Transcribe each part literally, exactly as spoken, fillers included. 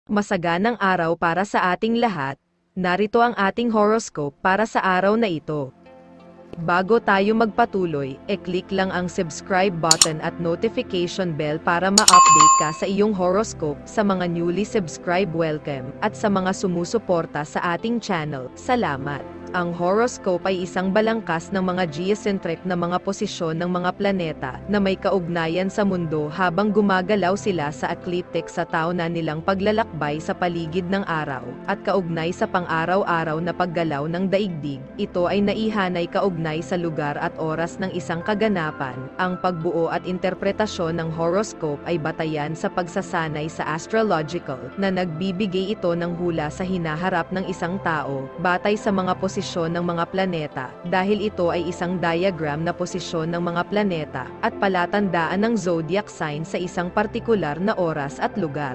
Masaganang araw para sa ating lahat. Narito ang ating horoscope para sa araw na ito. Bago tayo magpatuloy, e-click lang ang subscribe button at notification bell para ma-update ka sa iyong horoscope. Sa mga newly subscribe, welcome, at sa mga sumusuporta sa ating channel, salamat. Ang horoscope ay isang balangkas ng mga geocentric na mga posisyon ng mga planeta na may kaugnayan sa mundo habang gumagalaw sila sa ecliptic sa taonan nilang paglalakbay sa paligid ng araw, at kaugnay sa pang-araw-araw na paggalaw ng daigdig. Ito ay naihanay kaugnay sa lugar at oras ng isang kaganapan. Ang pagbuo at interpretasyon ng horoscope ay batayan sa pagsasanay sa astrological, na nagbibigay ito ng hula sa hinaharap ng isang tao, batay sa mga posisyon ng mga planeta, dahil ito ay isang diagram na posisyon ng mga planeta, at palatandaan ng zodiac sign sa isang partikular na oras at lugar.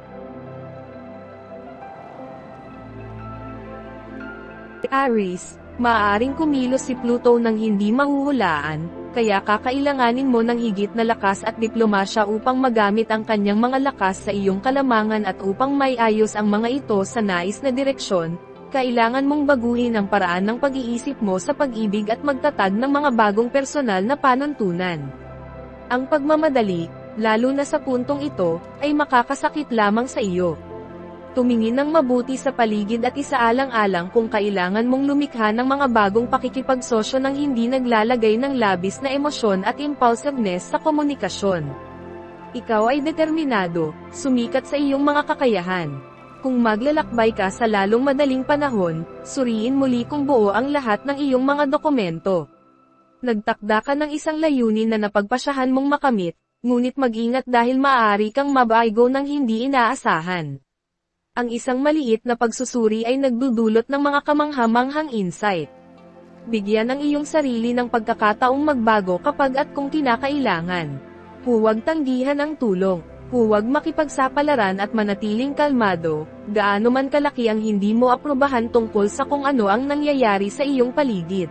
Aries, maaaring kumilos si Pluto nang hindi mahuhulaan, kaya kakailanganin mo ng higit na lakas at diplomasya upang magamit ang kanyang mga lakas sa iyong kalamangan, at upang maiayos ang mga ito sa nais na direksyon, kailangan mong baguhin ang paraan ng pag-iisip mo sa pag-ibig at magtatag ng mga bagong personal na panuntunan. Ang pagmamadali, lalo na sa puntong ito, ay makakasakit lamang sa iyo. Tumingin ng mabuti sa paligid at isaalang-alang kung kailangan mong lumikha ng mga bagong pakikipagsosyo nang hindi naglalagay ng labis na emosyon at impulsiveness sa komunikasyon. Ikaw ay determinado, sumikat sa iyong mga kakayahan. Kung maglalakbay ka sa lalong madaling panahon, suriin muli kung buo ang lahat ng iyong mga dokumento. Nagtakda ka ng isang layunin na napagpasyahan mong makamit, ngunit mag-ingat dahil maaari kang mabaygo ng hindi inaasahan. Ang isang maliit na pagsusuri ay nagdudulot ng mga kamangha-manghang insight. Bigyan ang iyong sarili ng pagkakataong magbago kapag at kung kinakailangan. Huwag tanggihan ang tulong. Huwag makipagsapalaran at manatiling kalmado, gaano man kalaki ang hindi mo aprubahan tungkol sa kung ano ang nangyayari sa iyong paligid.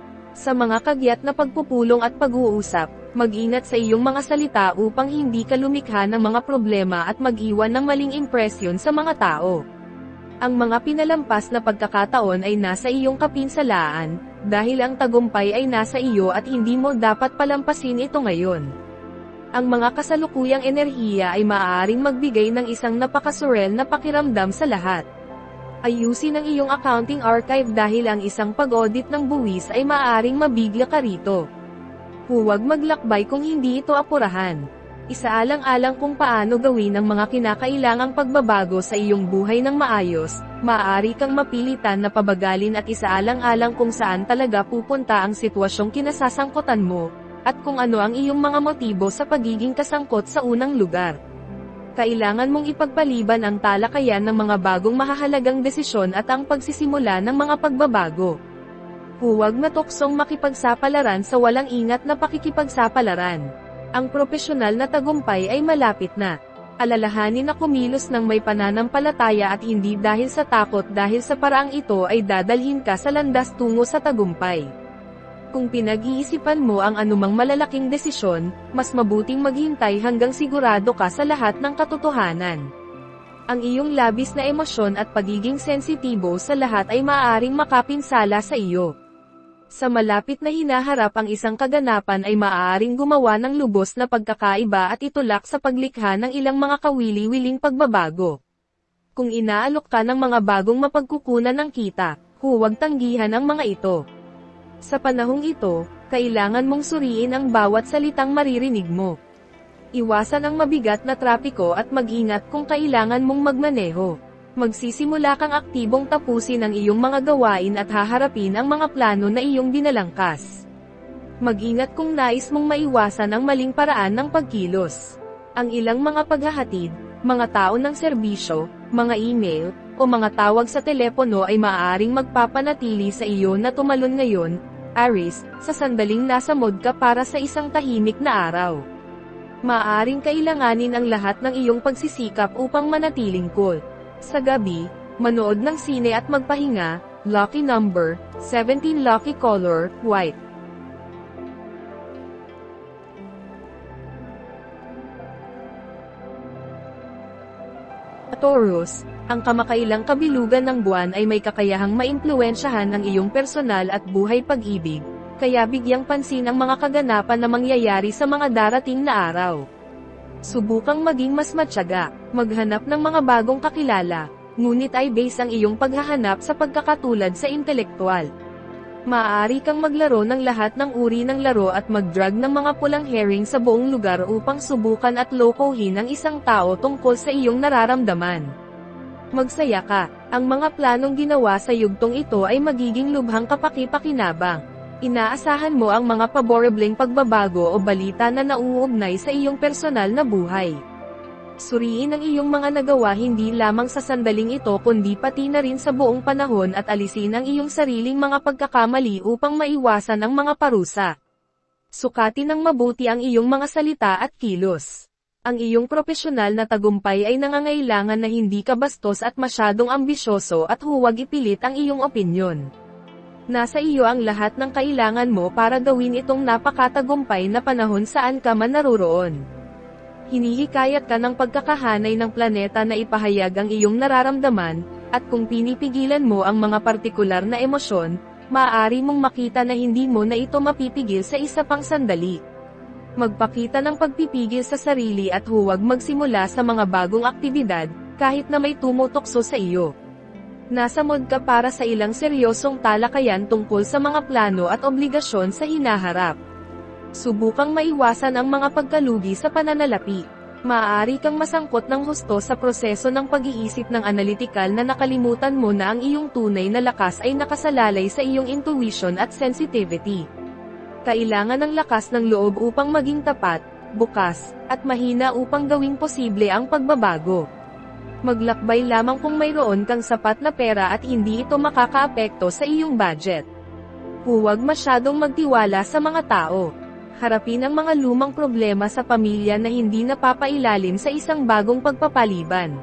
Sa mga kagyat na pagpupulong at pag-uusap, mag-ingat sa iyong mga salita upang hindi ka lumikha ng mga problema at mag-iwan ng maling impresyon sa mga tao. Ang mga pinalampas na pagkakataon ay nasa iyong kapinsalaan, dahil ang tagumpay ay nasa iyo at hindi mo dapat palampasin ito ngayon. Ang mga kasalukuyang enerhiya ay maaaring magbigay ng isang napakasurel na pakiramdam sa lahat. Ayusin ang iyong accounting archive dahil ang isang pag-audit ng buwis ay maaaring mabigla ka rito. Huwag maglakbay kung hindi ito apurahan. Isaalang-alang kung paano gawin ang mga kinakailangang pagbabago sa iyong buhay ng maayos, maaari kang mapilitan na pabagalin at isaalang-alang kung saan talaga pupunta ang sitwasyong kinasasangkutan mo, at kung ano ang iyong mga motibo sa pagiging kasangkot sa unang lugar. Kailangan mong ipagpaliban ang talakayan ng mga bagong mahahalagang desisyon at ang pagsisimula ng mga pagbabago. Huwag matuksong makipagsapalaran sa walang ingat na pakikipagsapalaran. Ang propesyonal na tagumpay ay malapit na. Alalahanin na kumilos ng may pananampalataya at hindi dahil sa takot, dahil sa paraang ito ay dadalhin ka sa landas tungo sa tagumpay. Kung pinag-iisipan mo ang anumang malalaking desisyon, mas mabuting maghintay hanggang sigurado ka sa lahat ng katotohanan. Ang iyong labis na emosyon at pagiging sensitibo sa lahat ay maaaring makapinsala sa iyo. Sa malapit na hinaharap ang isang kaganapan ay maaaring gumawa ng lubos na pagkakaiba at itulak sa paglikha ng ilang mga kawili-wiling pagbabago. Kung inaalok ka ng mga bagong mapagkukunan ng kita, huwag tanggihan ang mga ito. Sa panahong ito, kailangan mong suriin ang bawat salitang maririnig mo. Iwasan ang mabigat na trapiko at mag-ingat kung kailangan mong magmaneho. Magsisimula kang aktibong tapusin ang iyong mga gawain at haharapin ang mga plano na iyong dinalangkas. Mag-ingat kung nais mong maiwasan ang maling paraan ng pagkilos. Ang ilang mga paghahatid, mga tao ng serbisyo, mga email, o mga tawag sa telepono ay maaaring magpapanatili sa iyo na tumalon ngayon, Aries, sa sandaling nasa mood ka para sa isang tahimik na araw. Maaaring kailanganin ang lahat ng iyong pagsisikap upang manatiling cool. Sa gabi, manood ng sine at magpahinga. Lucky number, seventeen. Lucky color, white. Taurus, ang kamakailang kabilugan ng buwan ay may kakayahang maimpluwensyahan ang iyong personal at buhay pag-ibig, kaya bigyang pansin ang mga kaganapan na mangyayari sa mga darating na araw. Subukang maging mas matyaga, maghanap ng mga bagong kakilala, ngunit ay base ang iyong paghahanap sa pagkakatulad sa intelektual. Maaari kang maglaro ng lahat ng uri ng laro at mag-drag ng mga pulang herring sa buong lugar upang subukan at lokohin ang isang tao tungkol sa iyong nararamdaman. Magsaya ka, ang mga planong ginawa sa yugtong ito ay magiging lubhang kapaki-pakinabang. Inaasahan mo ang mga paborableng pagbabago o balita na nauugnay sa iyong personal na buhay. Suriin ang iyong mga nagawa hindi lamang sa sandaling ito kundi pati na rin sa buong panahon at alisin ang iyong sariling mga pagkakamali upang maiwasan ang mga parusa. Sukatin ng mabuti ang iyong mga salita at kilos. Ang iyong propesyonal na tagumpay ay nangangailangan na hindi ka bastos at masyadong ambisyoso at huwag ipilit ang iyong opinyon. Nasa iyo ang lahat ng kailangan mo para gawin itong napakatagumpay na panahon saan ka man naroroon. Hinihikayat ka ng pagkakahanay ng planeta na ipahayag ang iyong nararamdaman, at kung pinipigilan mo ang mga partikular na emosyon, maaari mong makita na hindi mo na ito mapipigil sa isa pang sandali. Magpakita ng pagpipigil sa sarili at huwag magsimula sa mga bagong aktibidad, kahit na may tumutokso sa iyo. Nasa mood ka para sa ilang seryosong talakayan tungkol sa mga plano at obligasyon sa hinaharap. Subukang maiwasan ang mga pagkalugi sa pananalapi. Maaari kang masangkot ng husto sa proseso ng pag-iisip ng analytical na nakalimutan mo na ang iyong tunay na lakas ay nakasalalay sa iyong intuition at sensitivity. Kailangan ng lakas ng loob upang maging tapat, bukas, at mahina upang gawing posible ang pagbabago. Maglakbay lamang kung mayroon kang sapat na pera at hindi ito makakaapekto sa iyong budget. Huwag masyadong magtiwala sa mga tao. Harapin ang mga lumang problema sa pamilya na hindi napapailalim sa isang bagong pagpapaliban.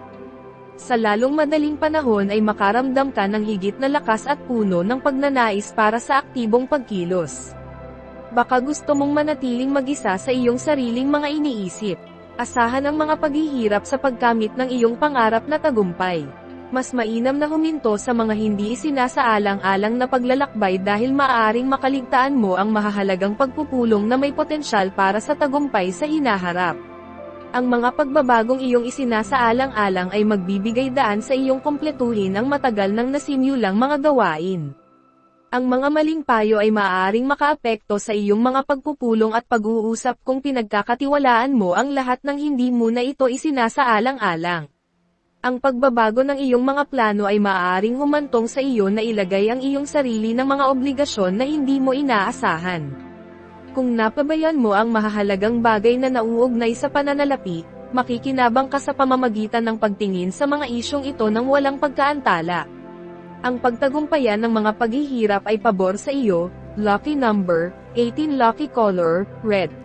Sa lalong madaling panahon ay makaramdam ka ng higit na lakas at puno ng pagnanais para sa aktibong pagkilos. Baka gusto mong manatiling mag-isa sa iyong sariling mga iniisip. Asahan ang mga paghihirap sa pagkamit ng iyong pangarap na tagumpay. Mas mainam na huminto sa mga hindi isinasaalang-alang na paglalakbay dahil maaaring makaligtaan mo ang mahahalagang pagpupulong na may potensyal para sa tagumpay sa hinaharap. Ang mga pagbabagong iyong isinasaalang-alang ay magbibigay daan sa iyong kumpletuhin ang matagal nang nasimulang mga gawain. Ang mga maling payo ay maaaring makaapekto sa iyong mga pagpupulong at pag-uusap kung pinagkakatiwalaan mo ang lahat ng hindi mo na ito isinasaalang-alang. Ang pagbabago ng iyong mga plano ay maaaring humantong sa iyo na ilagay ang iyong sarili ng mga obligasyon na hindi mo inaasahan. Kung napabayan mo ang mahahalagang bagay na nauugnay sa pananalapi, makikinabang ka sa pamamagitan ng pagtingin sa mga isyong ito ng walang pagkaantala. Ang pagtagumpayan ng mga paghihirap ay pabor sa iyo. Lucky number, eighteen. Lucky color, red.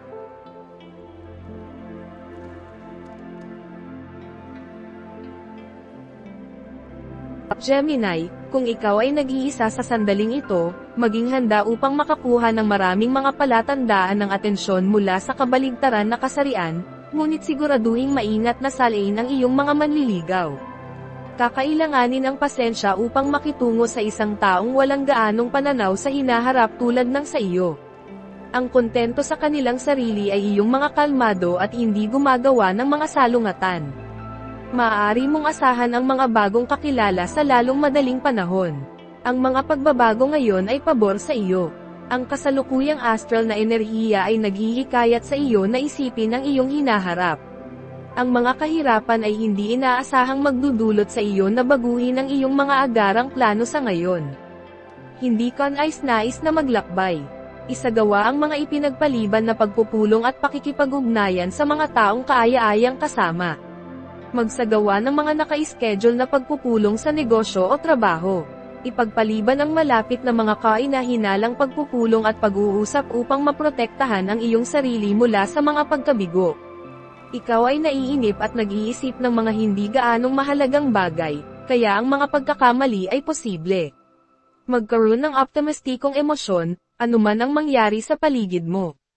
Gemini, kung ikaw ay nag-iisa sa sandaling ito, maging handa upang makakuha ng maraming mga palatandaan ng atensyon mula sa kabaligtaran na kasarian, ngunit siguraduhing maingat na salain ang iyong mga manliligaw. Kakailanganin ang pasensya upang makitungo sa isang taong walang gaanong pananaw sa hinaharap tulad ng sa iyo. Ang kontento sa kanilang sarili ay iyong mga kalmado at hindi gumagawa ng mga salungatan. Maaari mong asahan ang mga bagong kakilala sa lalong madaling panahon. Ang mga pagbabago ngayon ay pabor sa iyo. Ang kasalukuyang astral na enerhiya ay naghihikayat sa iyo na isipin ang iyong hinaharap. Ang mga kahirapan ay hindi inaasahang magdudulot sa iyo na baguhin ang iyong mga agarang plano sa ngayon. Hindi ka nais-nais na maglakbay. Isagawa ang mga ipinagpaliban na pagpupulong at pakikipag-ugnayan sa mga taong kaaya-ayang kasama. Magsagawa ng mga naka-schedule na pagpupulong sa negosyo o trabaho. Ipagpaliban ang malapit na mga kainahinalang pagpupulong at pag-uusap upang maprotektahan ang iyong sarili mula sa mga pagkabigo. Ikaw ay naiinip at nag-iisip ng mga hindi gaanong mahalagang bagay, kaya ang mga pagkakamali ay posible. Magkaroon ng optimistikong emosyon, anuman ang mangyari sa paligid mo.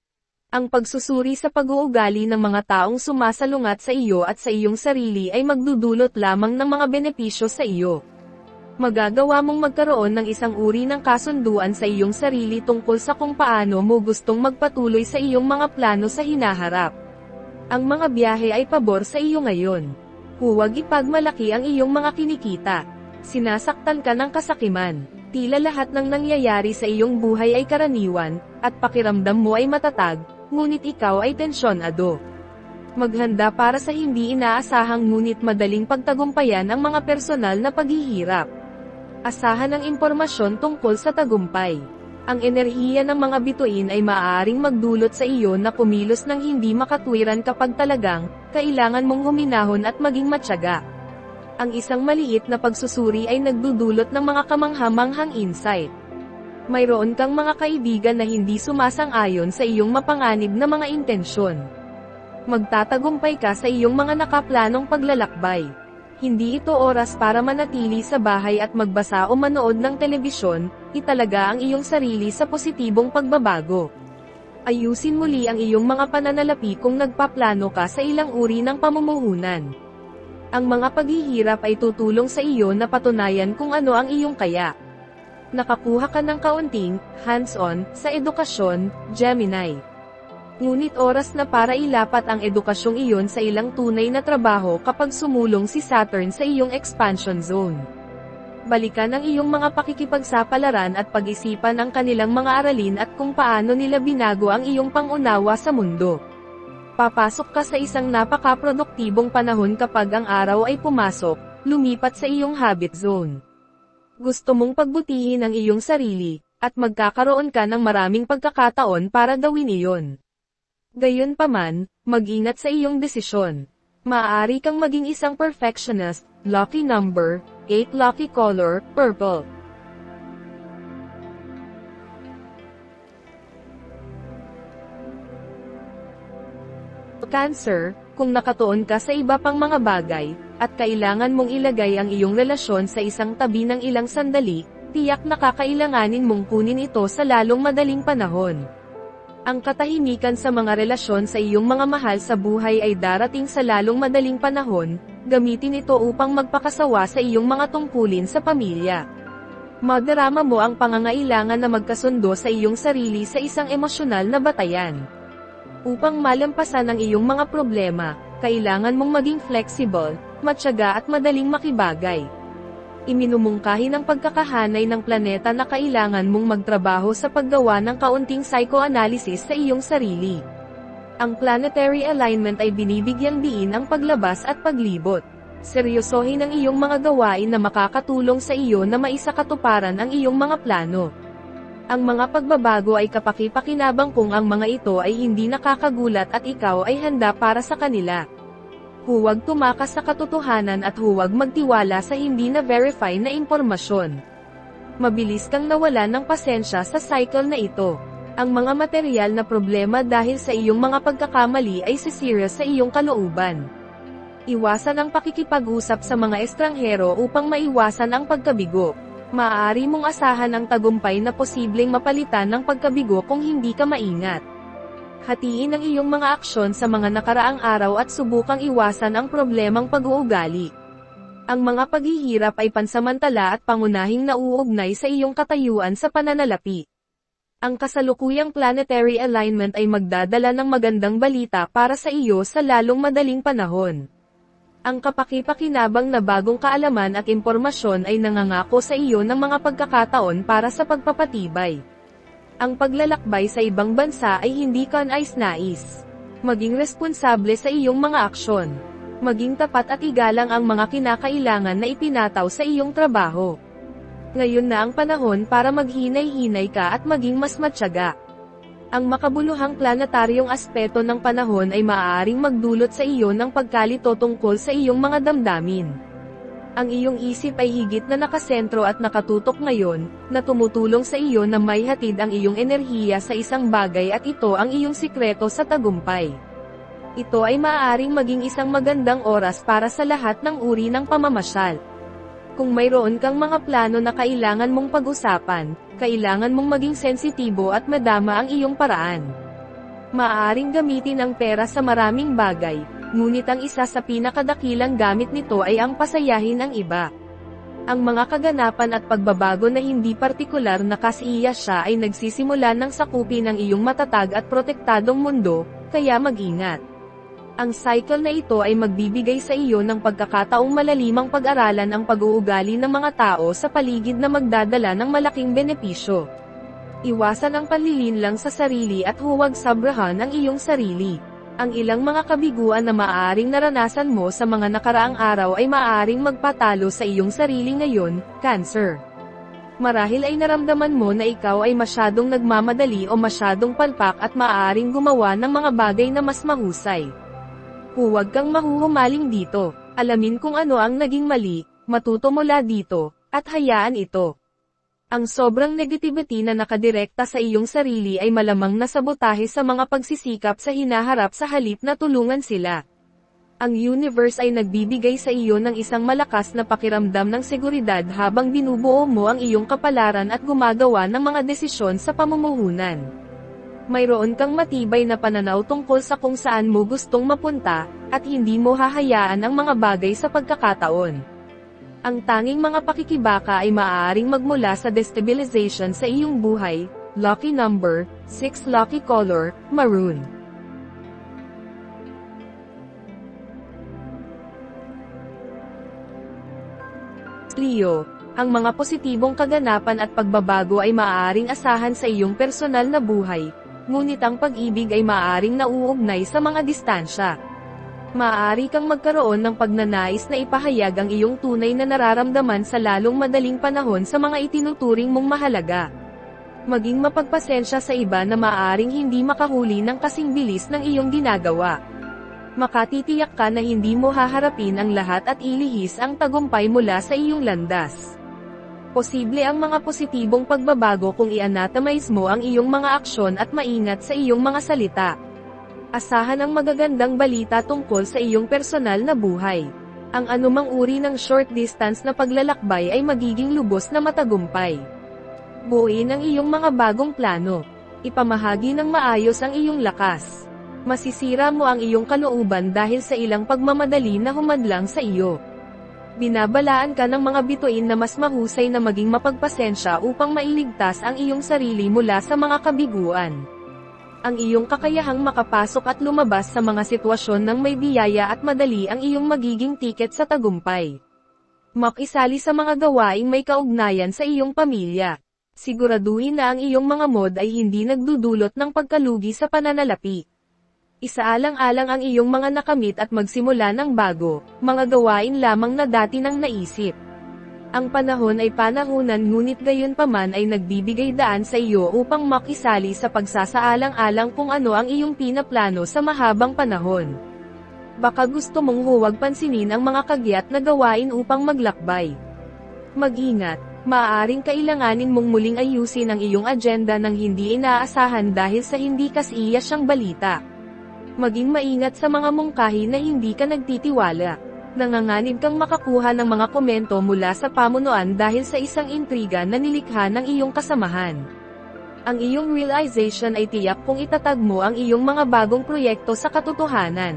Ang pagsusuri sa pag-uugali ng mga taong sumasalungat sa iyo at sa iyong sarili ay magdudulot lamang ng mga benepisyo sa iyo. Magagawa mong magkaroon ng isang uri ng kasunduan sa iyong sarili tungkol sa kung paano mo gustong magpatuloy sa iyong mga plano sa hinaharap. Ang mga biyahe ay pabor sa iyo ngayon. Huwag ipagmalaki ang iyong mga kinikita. Sinasaktan ka ng kasakiman. Tila lahat ng nangyayari sa iyong buhay ay karaniwan, at pakiramdam mo ay matatag, ngunit ikaw ay tensyonado. Maghanda para sa hindi inaasahang ngunit madaling pagtagumpayan ang mga personal na paghihirap. Asahan ang impormasyon tungkol sa tagumpay. Ang enerhiya ng mga bituin ay maaaring magdulot sa iyo na kumilos ng hindi makatwiran kapag talagang kailangan mong huminahon at maging matyaga. Ang isang maliit na pagsusuri ay nagdudulot ng mga kamanghamanghang insight. Mayroon kang mga kaibigan na hindi sumasang-ayon sa iyong mapanganib na mga intensyon. Magtatagumpay ka sa iyong mga nakaplanong paglalakbay. Hindi ito oras para manatili sa bahay at magbasa o manood ng telebisyon, italaga ang iyong sarili sa positibong pagbabago. Ayusin muli ang iyong mga pananalapi kung nagpaplano ka sa ilang uri ng pamumuhunan. Ang mga paghihirap ay tutulong sa iyo na patunayan kung ano ang iyong kaya. Nakakuha ka ng kaunting, hands-on, sa edukasyon, Gemini. Ngunit oras na para ilapat ang edukasyong iyon sa ilang tunay na trabaho kapag sumulong si Saturn sa iyong expansion zone. Balikan ang iyong mga pakikipagsapalaran at pag-isipan ang kanilang mga aralin at kung paano nila binago ang iyong pangunawa sa mundo. Papasok ka sa isang napaka-produktibong panahon kapag ang araw ay pumasok, lumipat sa iyong habit zone. Gusto mong pagbutihin ang iyong sarili, at magkakaroon ka ng maraming pagkakataon para gawin iyon. Gayunpaman, mag-ingat sa iyong desisyon. Maaari kang maging isang perfectionist. Lucky number, eight. Lucky color, purple. Cancer, kung nakatuon ka sa iba pang mga bagay, at kailangan mong ilagay ang iyong relasyon sa isang tabi ng ilang sandali, tiyak na kakailanganin mong kunin ito sa lalong madaling panahon. Ang katahimikan sa mga relasyon sa iyong mga mahal sa buhay ay darating sa lalong madaling panahon, gamitin ito upang magpakasawa sa iyong mga tungkulin sa pamilya. Madarama mo ang pangangailangan na magkasundo sa iyong sarili sa isang emosyonal na batayan. Upang malampasan ang iyong mga problema, kailangan mong maging flexible, matyaga at madaling makibagay. Iminumungkahi ng pagkakahanay ng planeta na kailangan mong magtrabaho sa paggawa ng kaunting psychoanalysis sa iyong sarili. Ang planetary alignment ay binibigyang diin ang paglabas at paglibot. Seryosohin ang iyong mga gawain na makakatulong sa iyo na maisakatuparan ang iyong mga plano. Ang mga pagbabago ay kapaki-pakinabang kung ang mga ito ay hindi nakakagulat at ikaw ay handa para sa kanila. Huwag tumakas sa katotohanan at huwag magtiwala sa hindi na-verify na impormasyon. Mabilis kang nawala ng pasensya sa cycle na ito. Ang mga material na problema dahil sa iyong mga pagkakamali ay sisira sa iyong kalooban. Iwasan ang pakikipag-usap sa mga estranghero upang maiwasan ang pagkabigo. Maaari mong asahan ang tagumpay na posibleng mapalitan ng pagkabigo kung hindi ka maingat. Hatiin ang iyong mga aksyon sa mga nakaraang araw at subukang iwasan ang problemang pag-uugali. Ang mga paghihirap ay pansamantala at pangunahing nauugnay sa iyong katayuan sa pananalapi. Ang kasalukuyang planetary alignment ay magdadala ng magandang balita para sa iyo sa lalong madaling panahon. Ang kapaki-pakinabang na bagong kaalaman at impormasyon ay nangangako sa iyo ng mga pagkakataon para sa pagpapatibay. Ang paglalakbay sa ibang bansa ay hindi kanais-nais. Maging responsable sa iyong mga aksyon. Maging tapat at igalang ang mga kinakailangan na ipinataw sa iyong trabaho. Ngayon na ang panahon para maghinay-hinay ka at maging mas matyaga. Ang makabuluhang planetaryong aspeto ng panahon ay maaaring magdulot sa iyo ng pagkalito tungkol sa iyong mga damdamin. Ang iyong isip ay higit na nakasentro at nakatutok ngayon, na tumutulong sa iyo na may hatid ang iyong enerhiya sa isang bagay at ito ang iyong sikreto sa tagumpay. Ito ay maaaring maging isang magandang oras para sa lahat ng uri ng pamamasyal. Kung mayroon kang mga plano na kailangan mong pag-usapan, kailangan mong maging sensitibo at madama ang iyong paraan. Maaaring gamitin ang pera sa maraming bagay, ngunit ang isa sa pinakadakilang gamit nito ay ang pasayahin ang iba. Ang mga kaganapan at pagbabago na hindi partikular na kasiya siya ay nagsisimula ng sakupin ang iyong matatag at protektadong mundo, kaya mag-ingat. Ang cycle na ito ay magbibigay sa iyo ng pagkakataong malalimang pag-aralan ang pag-uugali ng mga tao sa paligid na magdadala ng malaking benepisyo. Iwasan ang panlilinlang sa sarili at huwag sabrahan ang iyong sarili. Ang ilang mga kabiguan na maaaring naranasan mo sa mga nakaraang araw ay maaaring magpatalo sa iyong sarili ngayon, Cancer. Marahil ay naramdaman mo na ikaw ay masyadong nagmamadali o masyadong palpak at maaaring gumawa ng mga bagay na mas mahusay. Huwag kang mahuhumaling dito. Alamin kung ano ang naging mali, matuto mula dito, at hayaan ito. Ang sobrang negativity na nakadirekta sa iyong sarili ay malamang na sabotahe sa mga pagsisikap sa hinaharap sa halip na tulungan sila. Ang universe ay nagbibigay sa iyo ng isang malakas na pakiramdam ng seguridad habang binubuo mo ang iyong kapalaran at gumagawa ng mga desisyon sa pamumuhunan. Mayroon kang matibay na pananaw tungkol sa kung saan mo gustong mapunta, at hindi mo hahayaan ang mga bagay sa pagkakataon. Ang tanging mga pakikibaka ay maaaring magmula sa destabilization sa iyong buhay. Lucky number, six. Lucky color, maroon. Leo, ang mga positibong kaganapan at pagbabago ay maaaring asahan sa iyong personal na buhay, ngunit ang pag-ibig ay maaaring nauugnay sa mga distansya. Maaari kang magkaroon ng pagnanais na ipahayag ang iyong tunay na nararamdaman sa lalong madaling panahon sa mga itinuturing mong mahalaga. Maging mapagpasensya sa iba na maaaring hindi makahuli ng kasing bilis ng iyong ginagawa. Makatitiyak ka na hindi mo haharapin ang lahat at ilihis ang tagumpay mula sa iyong landas. Posible ang mga positibong pagbabago kung i-anatomize mo ang iyong mga aksyon at maingat sa iyong mga salita. Asahan ang magagandang balita tungkol sa iyong personal na buhay. Ang anumang uri ng short distance na paglalakbay ay magiging lubos na matagumpay. Buuin ang iyong mga bagong plano. Ipamahagi ng maayos ang iyong lakas. Masisira mo ang iyong kalooban dahil sa ilang pagmamadali na humadlang sa iyo. Binabalaan ka ng mga bituin na mas mahusay na maging mapagpasensya upang mailigtas ang iyong sarili mula sa mga kabiguan. Ang iyong kakayahang makapasok at lumabas sa mga sitwasyon ng may biyaya at madali ang iyong magiging tiket sa tagumpay. Makisali sa mga gawaing may kaugnayan sa iyong pamilya. Siguraduhin na ang iyong mga mod ay hindi nagdudulot ng pagkalugi sa pananalapi. Isaalang-alang ang iyong mga nakamit at magsimula ng bago, mga gawain lamang na dati nang naisip. Ang panahon ay panahunan ngunit gayunpaman ay nagbibigay daan sa iyo upang makisali sa pagsasaalang-alang kung ano ang iyong pinaplano sa mahabang panahon. Baka gusto mong huwag pansinin ang mga kagyat na gawain upang maglakbay. Mag-ingat, maaaring kailanganin mong muling ayusin ang iyong agenda ng hindi inaasahan dahil sa hindi kasiya siyang balita. Maging maingat sa mga mungkahi na hindi ka nagtitiwala. Nanganganib kang makakuha ng mga komento mula sa pamunuan dahil sa isang intriga na nilikha ng iyong kasamahan. Ang iyong realization ay tiyak kung itatag mo ang iyong mga bagong proyekto sa katotohanan.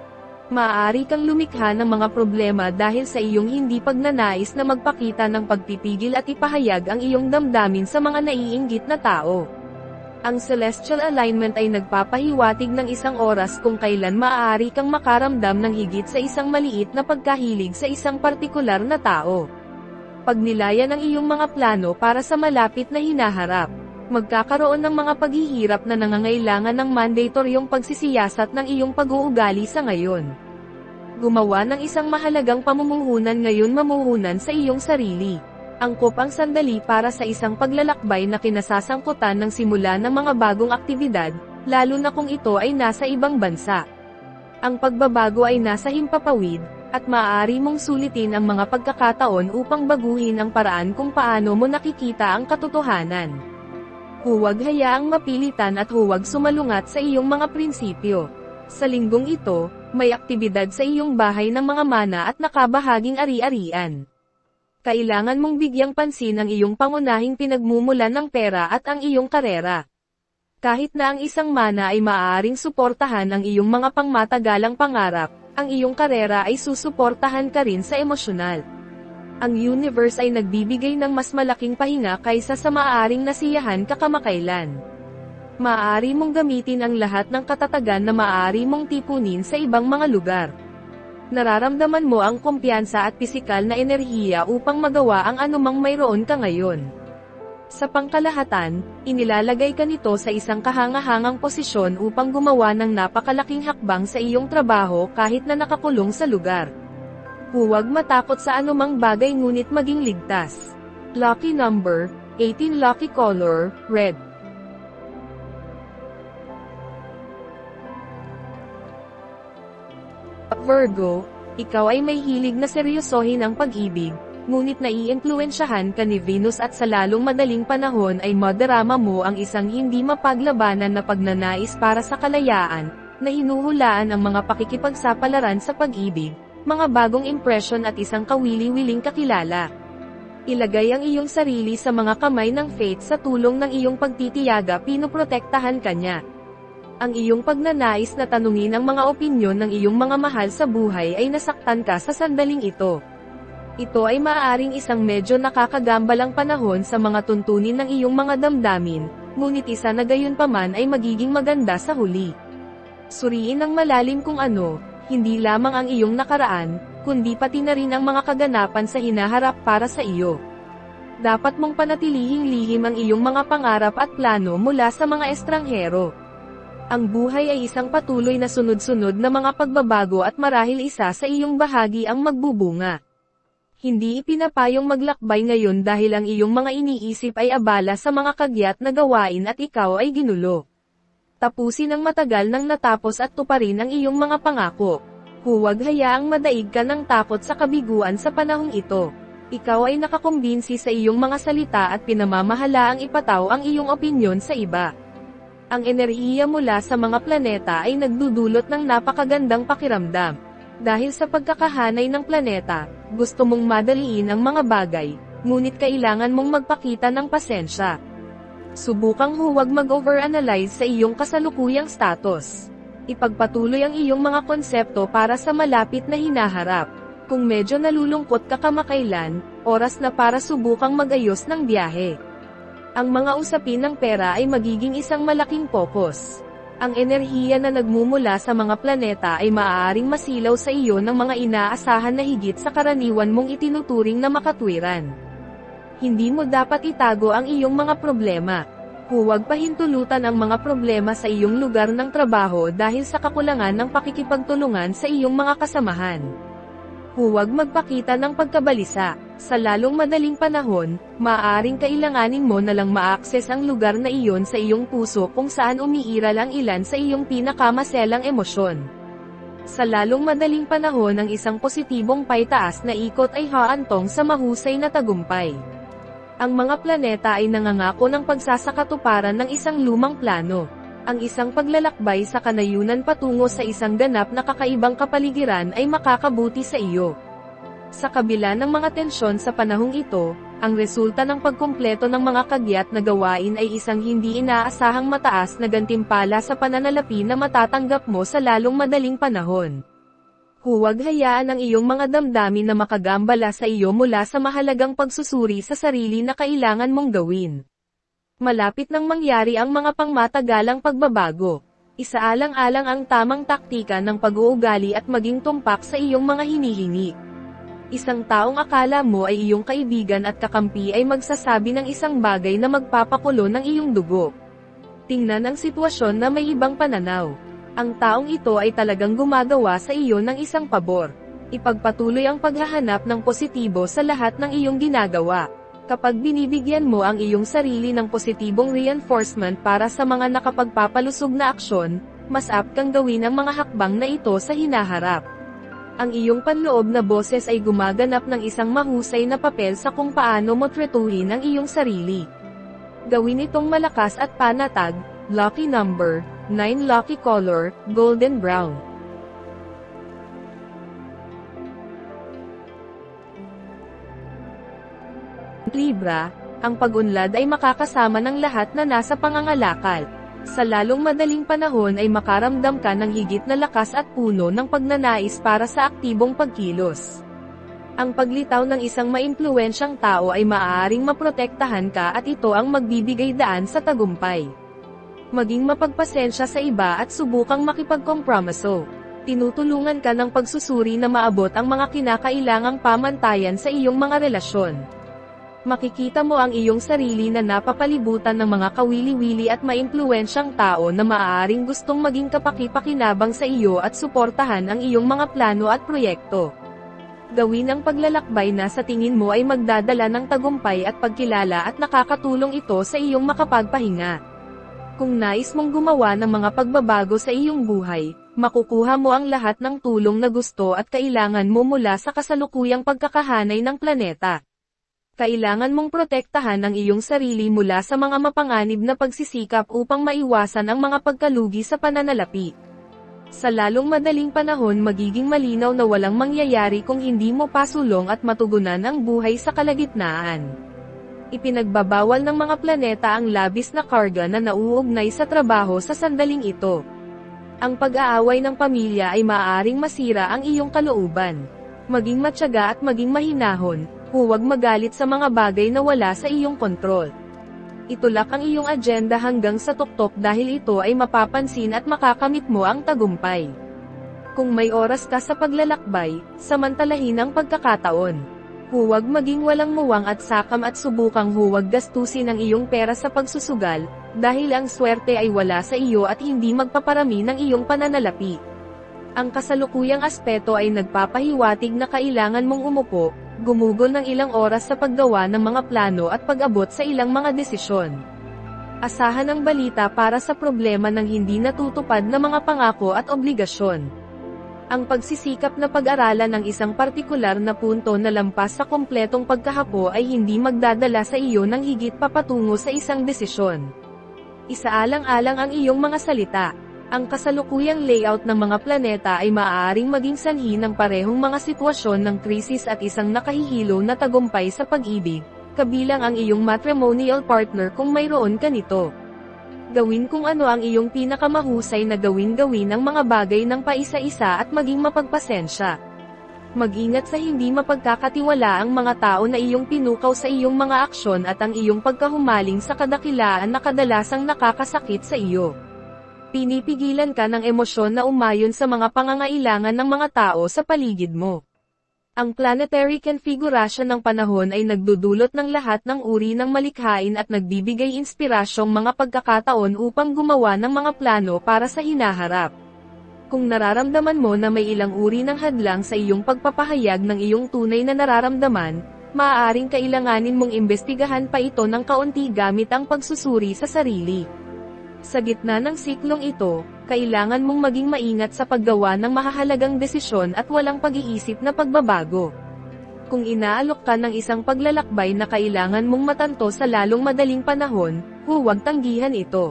Maaari kang lumikha ng mga problema dahil sa iyong hindi pagnanais na magpakita ng pagpipigil at ipahayag ang iyong damdamin sa mga naiinggit na tao. Ang celestial alignment ay nagpapahiwatig ng isang oras kung kailan maaari kang makaramdam ng higit sa isang maliit na pagkahilig sa isang partikular na tao. Pagnilayan ang iyong mga plano para sa malapit na hinaharap. Magkakaroon ng mga paghihirap na nangangailangan ng mandatoryong pagsisiyasat ng iyong pag-uugali sa ngayon. Gumawa ng isang mahalagang pamumuhunan ngayon mamuhunan sa iyong sarili. Angkop ang sandali para sa isang paglalakbay na kinasasangkutan ng simula ng mga bagong aktibidad, lalo na kung ito ay nasa ibang bansa. Ang pagbabago ay nasa himpapawid, at maaari mong sulitin ang mga pagkakataon upang baguhin ang paraan kung paano mo nakikita ang katotohanan. Huwag hayaang mapilitan at huwag sumalungat sa iyong mga prinsipyo. Sa linggong ito, may aktibidad sa iyong bahay ng mga mana at nakabahaging ari-arian. Kailangan mong bigyang pansin ang iyong pangunahing pinagmumulan ng pera at ang iyong karera. Kahit na ang isang mana ay maaaring suportahan ang iyong mga pangmatagalang pangarap, ang iyong karera ay susuportahan ka rin sa emosyonal. Ang universe ay nagbibigay ng mas malaking pahinga kaysa sa maaaring nasiyahan ka kamakailan. Maaari mong gamitin ang lahat ng katatagan na maaari mong tipunin sa ibang mga lugar. Nararamdaman mo ang kumpiyansa at pisikal na enerhiya upang magawa ang anumang mayroon ka ngayon. Sa pangkalahatan, inilalagay ka nito sa isang kahangahangang posisyon upang gumawa ng napakalaking hakbang sa iyong trabaho kahit na nakakulong sa lugar. Huwag matakot sa anumang bagay ngunit maging ligtas. Lucky number, eighteen. Lucky color, red. Virgo, ikaw ay may hilig na seryosohin ang pag-ibig, ngunit naiimpluwensyahan ka ni Venus at sa lalong madaling panahon ay madarama mo ang isang hindi mapaglabanan na pagnanais para sa kalayaan, na hinuhulaan ang mga pakikipagsapalaran sa pag-ibig, mga bagong impresyon at isang kawili-wiling kakilala. Ilagay ang iyong sarili sa mga kamay ng fate sa tulong ng iyong pagtitiyaga, pinoprotektahan ka niya. Ang iyong pagnanais na tanungin ang mga opinyon ng iyong mga mahal sa buhay ay nasaktan ka sa sandaling ito. Ito ay maaaring isang medyo nakakagambalang panahon sa mga tuntunin ng iyong mga damdamin, ngunit isa na gayunpaman ay magiging maganda sa huli. Suriin ng malalim kung ano, hindi lamang ang iyong nakaraan, kundi pati na rin ang mga kaganapan sa hinaharap para sa iyo. Dapat mong panatilihing lihim ang iyong mga pangarap at plano mula sa mga estranghero. Ang buhay ay isang patuloy na sunod-sunod na mga pagbabago at marahil isa sa iyong bahagi ang magbubunga. Hindi ipinapayong maglakbay ngayon dahil ang iyong mga iniisip ay abala sa mga kagyat na gawain at ikaw ay ginulo. Tapusin ang matagal nang natapos at tuparin ang iyong mga pangako. Huwag hayaang madaig ka ng takot sa kabiguan sa panahong ito. Ikaw ay nakakumbinsi sa iyong mga salita at pinamamahala ang ipataw ang iyong opinyon sa iba. Ang enerhiya mula sa mga planeta ay nagdudulot ng napakagandang pakiramdam. Dahil sa pagkakahanay ng planeta, gusto mong madaliin ang mga bagay, ngunit kailangan mong magpakita ng pasensya. Subukang huwag mag-overanalyze sa iyong kasalukuyang status. Ipagpatuloy ang iyong mga konsepto para sa malapit na hinaharap. Kung medyo nalulungkot ka kamakailan, oras na para subukang mag-ayos ng biyahe. Ang mga usapin ng pera ay magiging isang malaking focus. Ang enerhiya na nagmumula sa mga planeta ay maaaring masilaw sa iyo ng mga inaasahan na higit sa karaniwan mong itinuturing na makatwiran. Hindi mo dapat itago ang iyong mga problema. Huwag pahintulutan ang mga problema sa iyong lugar ng trabaho dahil sa kakulangan ng pakikipagtulungan sa iyong mga kasamahan. Huwag magpakita ng pagkabalisa. Sa lalong madaling panahon, maaaring kailanganin mo na lang ma-access ang lugar na iyon sa iyong puso kung saan umiiral ang ilan sa iyong pinakamaselang emosyon. Sa lalong madaling panahon ang isang positibong paitaas na ikot ay haantong sa mahusay na tagumpay. Ang mga planeta ay nangangako ng pagsasakatuparan ng isang lumang plano. Ang isang paglalakbay sa kanayunan patungo sa isang ganap na kakaibang kapaligiran ay makakabuti sa iyo. Sa kabila ng mga tensyon sa panahong ito, ang resulta ng pagkumpleto ng mga kagyat na gawain ay isang hindi inaasahang mataas na gantimpala sa pananalapi na matatanggap mo sa lalong madaling panahon. Huwag hayaan ang iyong mga damdamin na makagambala sa iyo mula sa mahalagang pagsusuri sa sarili na kailangan mong gawin. Malapit nang mangyari ang mga pangmatagalang pagbabago. Isaalang-alang ang tamang taktika ng pag-uugali at maging tumpak sa iyong mga hinihingi. Isang taong akala mo ay iyong kaibigan at kakampi ay magsasabi ng isang bagay na magpapakulo ng iyong dugo. Tingnan ang sitwasyon na may ibang pananaw. Ang taong ito ay talagang gumagawa sa iyo ng isang pabor. Ipagpatuloy ang paghahanap ng positibo sa lahat ng iyong ginagawa. Kapag binibigyan mo ang iyong sarili ng positibong reinforcement para sa mga nakapagpapalusog na aksyon, mas apt kang gawin ang mga hakbang na ito sa hinaharap. Ang iyong panloob na boses ay gumaganap ng isang mahusay na papel sa kung paano mo tretuhin ang iyong sarili. Gawin itong malakas at panatag. Lucky number, nine. Lucky color, golden brown. Libra, ang pag-unlad ay makakasama ng lahat na nasa pangangalakal. Sa lalong madaling panahon ay makaramdam ka ng higit na lakas at puno ng pagnanais para sa aktibong pagkilos. Ang paglitaw ng isang maimpluwensyang tao ay maaaring maprotektahan ka at ito ang magbibigay daan sa tagumpay. Maging mapagpasensya sa iba at subukang makipagkompromiso. Tinutulungan ka ng pagsusuri na maabot ang mga kinakailangang pamantayan sa iyong mga relasyon. Makikita mo ang iyong sarili na napapalibutan ng mga kawili-wili at maimpluwensyang tao na maaaring gustong maging kapaki-pakinabang sa iyo at suportahan ang iyong mga plano at proyekto. Gawin ang paglalakbay na sa tingin mo ay magdadala ng tagumpay at pagkilala at nakakatulong ito sa iyong makapagpahinga. Kung nais mong gumawa ng mga pagbabago sa iyong buhay, makukuha mo ang lahat ng tulong na gusto at kailangan mo mula sa kasalukuyang pagkakahanay ng planeta. Kailangan mong protektahan ang iyong sarili mula sa mga mapanganib na pagsisikap upang maiwasan ang mga pagkalugi sa pananalapi. Sa lalong madaling panahon magiging malinaw na walang mangyayari kung hindi mo pasulong at matugunan ang buhay sa kalagitnaan. Ipinagbabawal ng mga planeta ang labis na karga na nauugnay sa trabaho sa sandaling ito. Ang pag-aaway ng pamilya ay maaaring masira ang iyong kalooban. Maging matyaga at maging mahinahon, huwag magalit sa mga bagay na wala sa iyong kontrol. Itulak ang iyong agenda hanggang sa tuktok dahil ito ay mapapansin at makakamit mo ang tagumpay. Kung may oras ka sa paglalakbay, samantalahin ang pagkakataon. Huwag maging walang muwang at sakam at subukang huwag gastusin ang iyong pera sa pagsusugal, dahil ang swerte ay wala sa iyo at hindi magpaparami ng iyong pananalapi. Ang kasalukuyang aspeto ay nagpapahiwatig na kailangan mong umupo, gumugol ng ilang oras sa paggawa ng mga plano at pag-abot sa ilang mga desisyon. Asahan ang balita para sa problema ng hindi natutupad na mga pangako at obligasyon. Ang pagsisikap na pag-aralan ng isang partikular na punto na lampas sa kompletong pagkahapo ay hindi magdadala sa iyo ng higit papatungo sa isang desisyon. Isaalang-alang ang iyong mga salita. Ang kasalukuyang layout ng mga planeta ay maaaring maging sanhi ng parehong mga sitwasyon ng krisis at isang nakahihilo na tagumpay sa pag-ibig, kabilang ang iyong matrimonial partner kung mayroon ka nito. Gawin kung ano ang iyong pinakamahusay na gawin-gawin ang mga bagay ng paisa-isa at maging mapagpasensya. Mag-ingat sa hindi mapagkakatiwala ang mga tao na iyong pinukaw sa iyong mga aksyon at ang iyong pagkahumaling sa kadakilaan na kadalasang nakakasakit sa iyo. Pinipigilan ka ng emosyon na umayon sa mga pangangailangan ng mga tao sa paligid mo. Ang planetary configuration ng panahon ay nagdudulot ng lahat ng uri ng malikhain at nagbibigay inspirasyong mga pagkakataon upang gumawa ng mga plano para sa hinaharap. Kung nararamdaman mo na may ilang uri ng hadlang sa iyong pagpapahayag ng iyong tunay na nararamdaman, maaaring kailanganin mong imbestigahan pa ito ng kaunti gamit ang pagsusuri sa sarili. Sa gitna ng siklong ito, kailangan mong maging maingat sa paggawa ng mahahalagang desisyon at walang pag-iisip na pagbabago. Kung inaalok ka ng isang paglalakbay na kailangan mong matanto sa lalong madaling panahon, huwag tanggihan ito.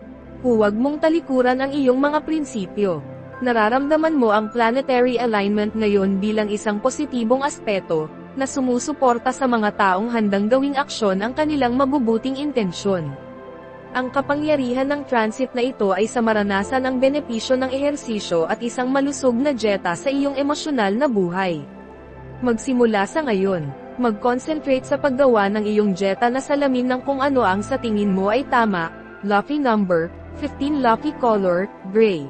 Huwag mong talikuran ang iyong mga prinsipyo. Nararamdaman mo ang planetary alignment ngayon bilang isang positibong aspeto, na sumusuporta sa mga taong handang gawing aksyon ang kanilang mabubuting intensyon. Ang kapangyarihan ng transit na ito ay sa maranasan ang benepisyo ng ehersisyo at isang malusog na dieta sa iyong emosyonal na buhay. Magsimula sa ngayon, mag-concentrate sa paggawa ng iyong dieta na salamin ng kung ano ang sa tingin mo ay tama. Lucky number, fifteen. Lucky color, gray.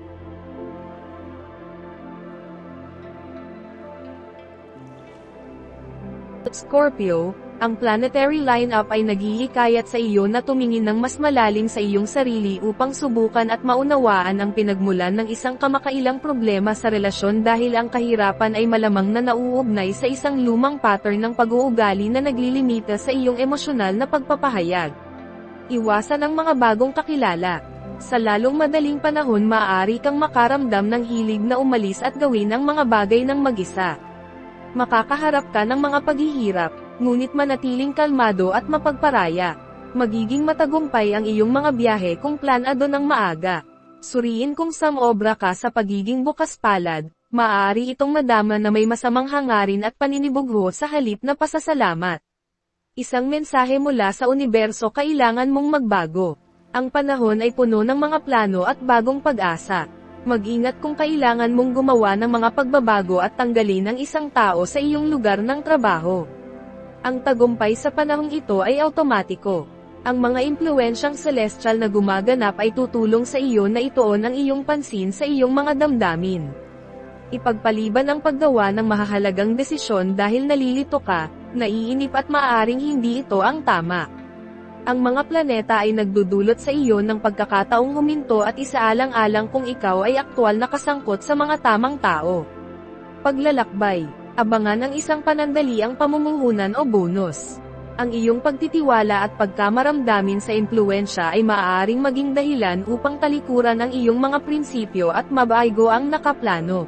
Scorpio, ang planetary lineup ay naghihikayat sa iyo na tumingin ng mas malalim sa iyong sarili upang subukan at maunawaan ang pinagmulan ng isang kamakailang problema sa relasyon dahil ang kahirapan ay malamang na nauugnay sa isang lumang pattern ng pag-uugali na naglilimita sa iyong emosyonal na pagpapahayag. Iwasan ang mga bagong kakilala. Sa lalong madaling panahon maaari kang makaramdam ng hilig na umalis at gawin ang mga bagay ng mag-isa. Makakaharap ka ng mga paghihirap, ngunit manatiling kalmado at mapagparaya. Magiging matagumpay ang iyong mga biyahe kung planado ng maaga. Suriin kung samobra ka sa pagiging bukas palad, maaari itong madama na may masamang hangarin at paninibugho sa halip na pasasalamat. Isang mensahe mula sa universo kailangan mong magbago. Ang panahon ay puno ng mga plano at bagong pag-asa. Mag-ingat kung kailangan mong gumawa ng mga pagbabago at tanggalin ang isang tao sa iyong lugar ng trabaho. Ang tagumpay sa panahong ito ay automatiko. Ang mga impluwensyang celestial na gumaganap ay tutulong sa iyo na ituon ang iyong pansin sa iyong mga damdamin. Ipagpaliban ang paggawa ng mahahalagang desisyon dahil nalilito ka, naiinip at maaaring hindi ito ang tama. Ang mga planeta ay nagdudulot sa iyo ng pagkakataong huminto at isaalang-alang kung ikaw ay aktwal na kasangkot sa mga tamang tao. Paglalakbay. Abangan ang isang panandaliang pamumuhunan o bonus. Ang iyong pagtitiwala at pagkamaramdamin sa impluwensya ay maaaring maging dahilan upang talikuran ang iyong mga prinsipyo at mabago ang nakaplano.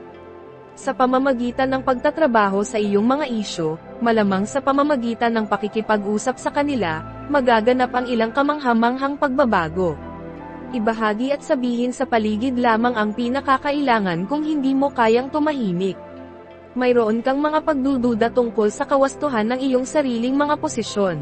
Sa pamamagitan ng pagtatrabaho sa iyong mga isyu, malamang sa pamamagitan ng pakikipag-usap sa kanila, magaganap ang ilang kamanghamanghang pagbabago. Ibahagi at sabihin sa paligid lamang ang pinakakailangan kung hindi mo kayang tumahimik. Mayroon kang mga pagdududa tungkol sa kawastuhan ng iyong sariling mga posisyon.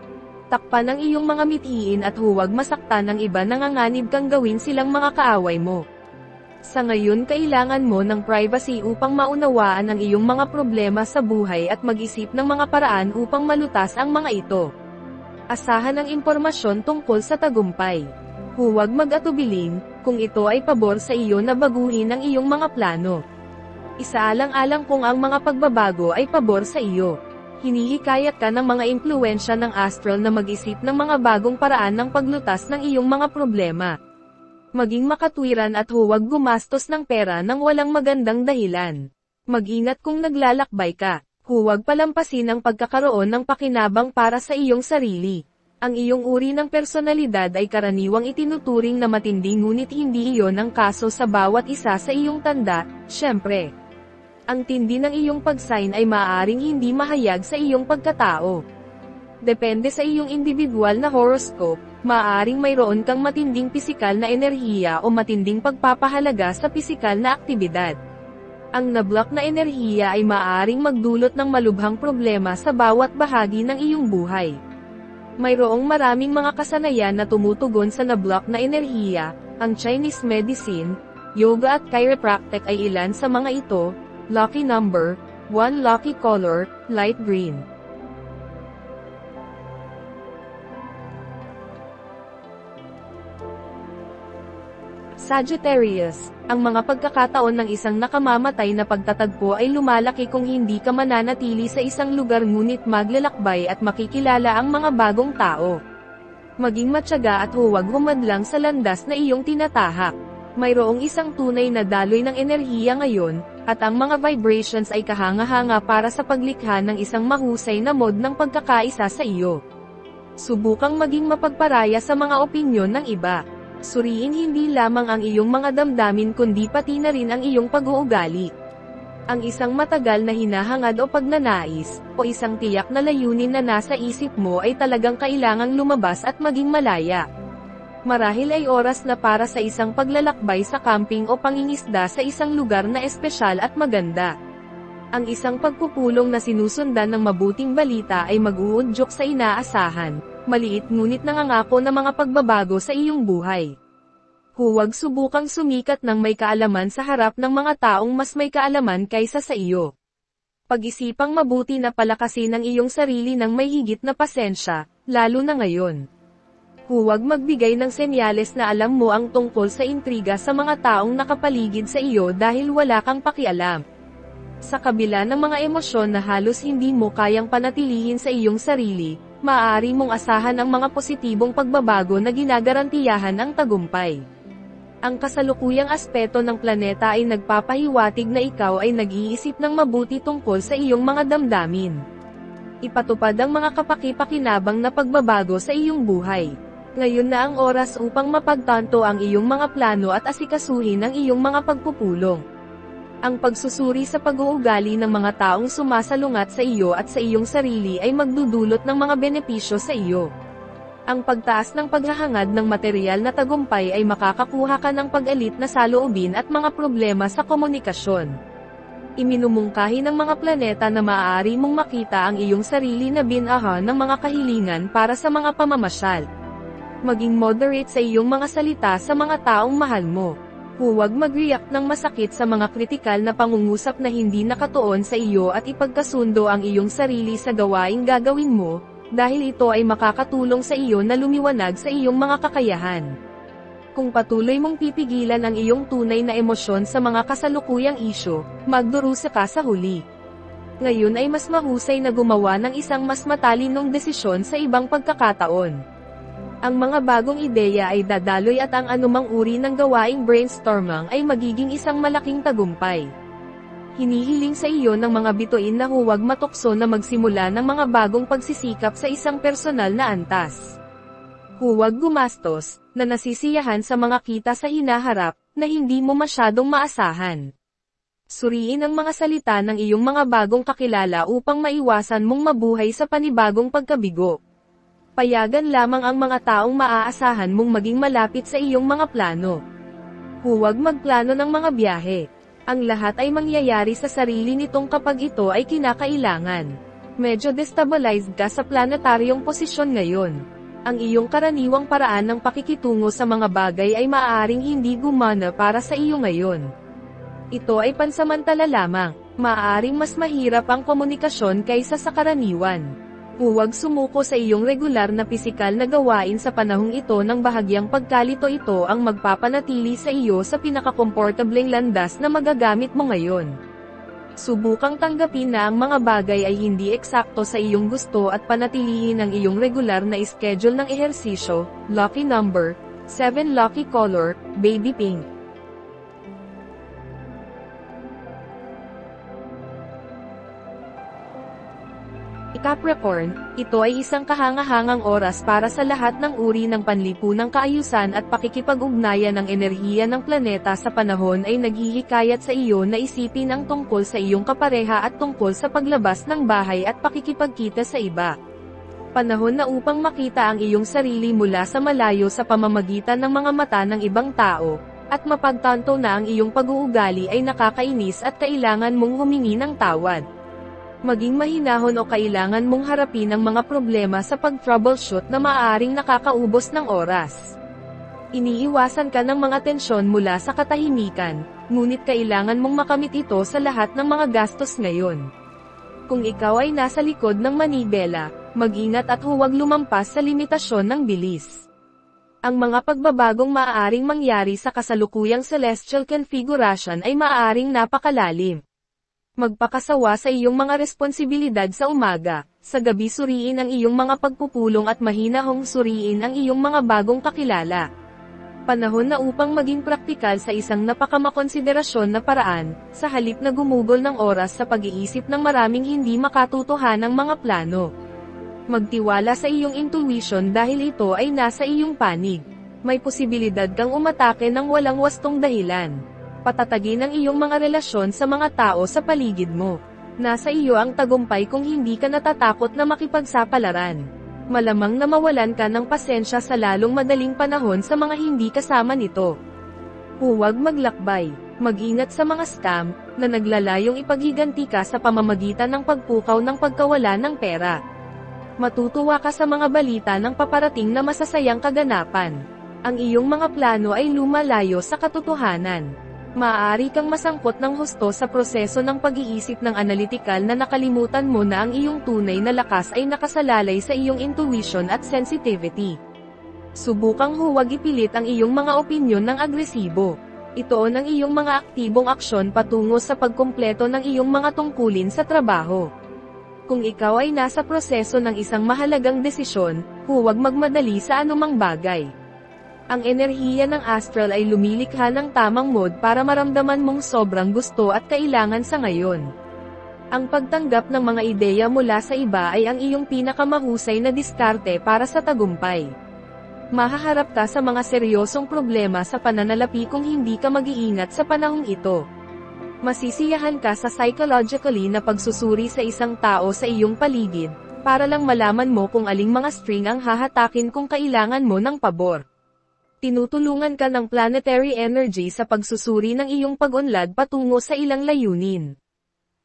Takpan ang iyong mga mithiin at huwag masaktan ng iba, nanganganib kang gawin silang mga kaaway mo. Sa ngayon kailangan mo ng privacy upang maunawaan ang iyong mga problema sa buhay at mag-isip ng mga paraan upang malutas ang mga ito. Asahan ang impormasyon tungkol sa tagumpay. Huwag mag-atubiling, kung ito ay pabor sa iyo na baguhin ang iyong mga plano. Isaalang-alang kung ang mga pagbabago ay pabor sa iyo. Hinihikayat ka ng mga impluwensya ng astral na mag-isip ng mga bagong paraan ng paglutas ng iyong mga problema. Maging makatwiran at huwag gumastos ng pera nang walang magandang dahilan. Mag-ingat kung naglalakbay ka. Huwag palampasin ang pagkakaroon ng pakinabang para sa iyong sarili. Ang iyong uri ng personalidad ay karaniwang itinuturing na matindi, ngunit hindi iyon ang kaso sa bawat isa sa iyong tanda, syempre. Ang tindi ng iyong pag-sign ay maaaring hindi mahayag sa iyong pagkatao. Depende sa iyong individual na horoscope, maaaring mayroon kang matinding pisikal na enerhiya o matinding pagpapahalaga sa pisikal na aktibidad. Ang nablock na enerhiya ay maaaring magdulot ng malubhang problema sa bawat bahagi ng iyong buhay. Mayroong maraming mga kasanayan na tumutugon sa nablock na enerhiya. Ang Chinese medicine, yoga at chiropractic ay ilan sa mga ito. Lucky number, one. Lucky color, light green. Sagittarius, ang mga pagkakataon ng isang nakamamatay na pagtatagpo ay lumalaki kung hindi ka mananatili sa isang lugar, ngunit maglalakbay at makikilala ang mga bagong tao. Maging matyaga at huwag humadlang sa landas na iyong tinatahak. Mayroong isang tunay na daloy ng enerhiya ngayon, at ang mga vibrations ay kahanga-hanga para sa paglikha ng isang mahusay na mode ng pagkakaisa sa iyo. Subukang maging mapagparaya sa mga opinyon ng iba. Suriin hindi lamang ang iyong mga damdamin kundi pati na rin ang iyong pag-uugali. Ang isang matagal na hinahangad o pagnanais, o isang tiyak na layunin na nasa isip mo ay talagang kailangang lumabas at maging malaya. Marahil ay oras na para sa isang paglalakbay sa camping o pangingisda sa isang lugar na espesyal at maganda. Ang isang pagpupulong na sinusundan ng mabuting balita ay mag-uudyok sa inaasahan, maliit ngunit nangangako na mga pagbabago sa iyong buhay. Huwag subukang sumikat ng may kaalaman sa harap ng mga taong mas may kaalaman kaysa sa iyo. Pag-isipang mabuti na palakasin ang iyong sarili ng may higit na pasensya, lalo na ngayon. Huwag magbigay ng senyales na alam mo ang tungkol sa intriga sa mga taong nakapaligid sa iyo dahil wala kang pakialam. Sa kabila ng mga emosyon na halos hindi mo kayang panatilihin sa iyong sarili, maaari mong asahan ang mga positibong pagbabago na ginagarantiyahan ang tagumpay. Ang kasalukuyang aspeto ng planeta ay nagpapahiwatig na ikaw ay nag-iisip ng mabuti tungkol sa iyong mga damdamin. Ipatupad ang mga kapaki-pakinabang na pagbabago sa iyong buhay. Ngayon na ang oras upang mapagtanto ang iyong mga plano at asikasuhin ang iyong mga pagpupulong. Ang pagsusuri sa pag-uugali ng mga taong sumasalungat sa iyo at sa iyong sarili ay magdudulot ng mga benepisyo sa iyo. Ang pagtaas ng paghahangad ng material na tagumpay ay makakakuha ka ng pag-alit na saloobin at mga problema sa komunikasyon. Iminumungkahi ng mga planeta na maaari mong makita ang iyong sarili na binaha ng mga kahilingan para sa mga pamamasyal. Maging moderate sa iyong mga salita sa mga taong mahal mo. Huwag mag-react ng masakit sa mga kritikal na pangungusap na hindi nakatuon sa iyo at ipagkasundo ang iyong sarili sa gawaing gagawin mo, dahil ito ay makakatulong sa iyo na lumiwanag sa iyong mga kakayahan. Kung patuloy mong pipigilan ang iyong tunay na emosyon sa mga kasalukuyang isyu, magdurusa ka sa huli. Ngayon ay mas mahusay na gumawa ng isang mas matalinong desisyon sa ibang pagkakataon. Ang mga bagong ideya ay dadaloy at ang anumang uri ng gawaing brainstorming ay magiging isang malaking tagumpay. Hinihiling sa iyo ng mga bituin na huwag matukso na magsimula ng mga bagong pagsisikap sa isang personal na antas. Huwag gumastos, na nasisiyahan sa mga kita sa hinaharap, na hindi mo masyadong maasahan. Suriin ang mga salita ng iyong mga bagong kakilala upang maiwasan mong mabuhay sa panibagong pagkabigo. Payagan lamang ang mga taong maaasahan mong maging malapit sa iyong mga plano. Huwag magplano ng mga biyahe. Ang lahat ay mangyayari sa sarili nitong kapag ito ay kinakailangan. Medyo destabilized ka sa planetaryong posisyon ngayon. Ang iyong karaniwang paraan ng pakikitungo sa mga bagay ay maaaring hindi gumana para sa iyo ngayon. Ito ay pansamantala lamang. Maaaring mas mahirap ang komunikasyon kaysa sa karaniwan. Huwag sumuko sa iyong regular na pisikal na gawain sa panahong ito ng bahagyang pagkalito ito ang magpapanatili sa iyo sa pinakakomportableng landas na magagamit mo ngayon. Subukang tanggapin na ang mga bagay ay hindi eksakto sa iyong gusto at panatilihin ang iyong regular na schedule ng ehersisyo. Lucky number, seven. Lucky color, baby pink. Capricorn, ito ay isang kahangahangang oras para sa lahat ng uri ng panlipunang kaayusan at pakikipag-ugnayan ng enerhiya ng planeta sa panahon ay naghihikayat sa iyo na isipin ang tungkol sa iyong kapareha at tungkol sa paglabas ng bahay at pakikipagkita sa iba. Panahon na upang makita ang iyong sarili mula sa malayo sa pamamagitan ng mga mata ng ibang tao, at mapagtanto na ang iyong pag-uugali ay nakakainis at kailangan mong humingi ng tawad. Maging mahinahon o kailangan mong harapin ang mga problema sa pag-troubleshoot na maaaring nakakaubos ng oras. Iniiwasan ka ng mga tensyon mula sa katahimikan, ngunit kailangan mong makamit ito sa lahat ng mga gastos ngayon. Kung ikaw ay nasa likod ng manibela, mag-ingat at huwag lumampas sa limitasyon ng bilis. Ang mga pagbabagong maaaring mangyari sa kasalukuyang celestial configuration ay maaaring napakalalim. Magpakasawa sa iyong mga responsibilidad sa umaga, sa gabi suriin ang iyong mga pagpupulong at mahinahong suriin ang iyong mga bagong kakilala. Panahon na upang maging praktikal sa isang napakamakonsiderasyon na paraan, sa halip na gumugol ng oras sa pag-iisip ng maraming hindi makatutuhanang mga plano. Magtiwala sa iyong intuition dahil ito ay nasa iyong panig. May posibilidad kang umatake ng walang wastong dahilan. Patatagin ang iyong mga relasyon sa mga tao sa paligid mo. Nasa iyo ang tagumpay kung hindi ka natatakot na makipagsapalaran. Malamang na mawalan ka ng pasensya sa lalong madaling panahon sa mga hindi kasama nito. Huwag maglakbay. Mag-ingat sa mga scam, na naglalayong ipaghiganti ka sa pamamagitan ng pagpukaw ng pagkawala ng pera. Matutuwa ka sa mga balita ng paparating na masasayang kaganapan. Ang iyong mga plano ay lumalayo sa katotohanan. Maaari kang masangkot ng husto sa proseso ng pag-iisip ng analytical na nakalimutan mo na ang iyong tunay na lakas ay nakasalalay sa iyong intuition at sensitivity. Subukang huwag ipilit ang iyong mga opinyon ng agresibo. Itoon ang iyong mga aktibong aksyon patungo sa pagkumpleto ng iyong mga tungkulin sa trabaho. Kung ikaw ay nasa proseso ng isang mahalagang desisyon, huwag magmadali sa anumang bagay. Ang enerhiya ng astral ay lumilikha ng tamang mood para maramdaman mong sobrang gusto at kailangan sa ngayon. Ang pagtanggap ng mga ideya mula sa iba ay ang iyong pinakamahusay na diskarte para sa tagumpay. Mahaharap ka sa mga seryosong problema sa pananalapi kung hindi ka mag-iingat sa panahong ito. Masisiyahan ka sa psychologically na pagsusuri sa isang tao sa iyong paligid, para lang malaman mo kung aling mga string ang hahatakin kung kailangan mo ng pabor. Tinutulungan ka ng planetary energy sa pagsusuri ng iyong pag-unlad patungo sa ilang layunin.